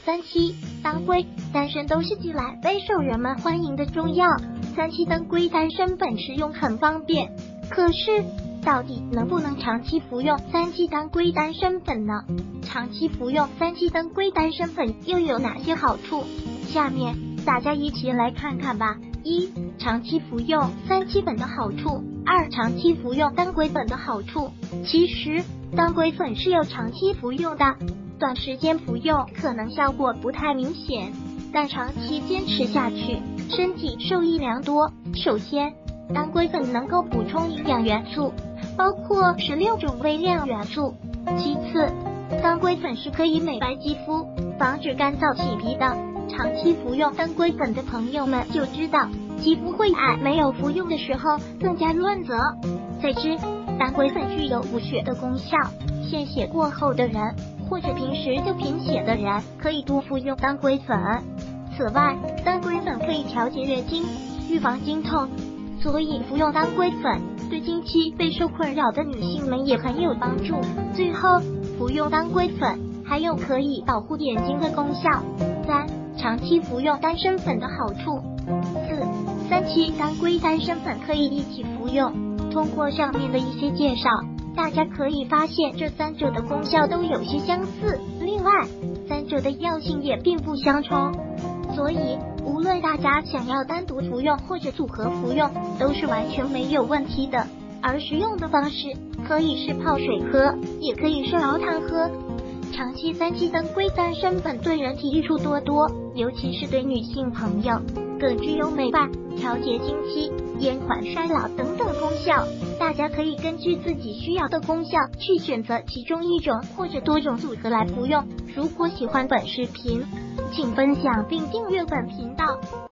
三七当归、丹参都是近来备受人们欢迎的中药。三七当归丹参粉食用很方便，可是到底能不能长期服用三七当归丹参粉呢？长期服用三七当归丹参粉又有哪些好处？下面大家一起来看看吧。一、长期服用三七粉的好处。二、长期服用当归粉的好处。其实当归粉是要长期服用的，短时间服用可能效果不太明显，但长期坚持下去，身体受益良多。首先，当归粉能够补充营养元素，包括16种微量元素。其次，当归粉是可以美白肌肤，防止干燥起皮的。长期服用当归粉的朋友们就知道，肌肤会矮，没有服用的时候更加润泽。再知，当归粉具有补血的功效，献血过后的人或者平时就贫血的人可以多服用当归粉。此外，当归粉可以调节月经，预防经痛，所以服用当归粉对经期备受困扰的女性们也很有帮助。最后，服用当归粉还有可以保护眼睛的功效。三、长期服用丹参粉的好处。四、三七当归丹参粉可以一起服用。通过上面的一些介绍，大家可以发现这三者的功效都有些相似，另外三者的药性也并不相冲，所以无论大家想要单独服用或者组合服用都是完全没有问题的。而食用的方式可以是泡水喝，也可以是熬汤喝。长期三七当归丹参粉对人体益处多多，尤其是对女性朋友更具有美白、调节经期、延缓衰老等等功效。大家可以根据自己需要的功效去选择其中一种或者多种组合来服用。如果喜欢本视频，请分享并订阅本频道。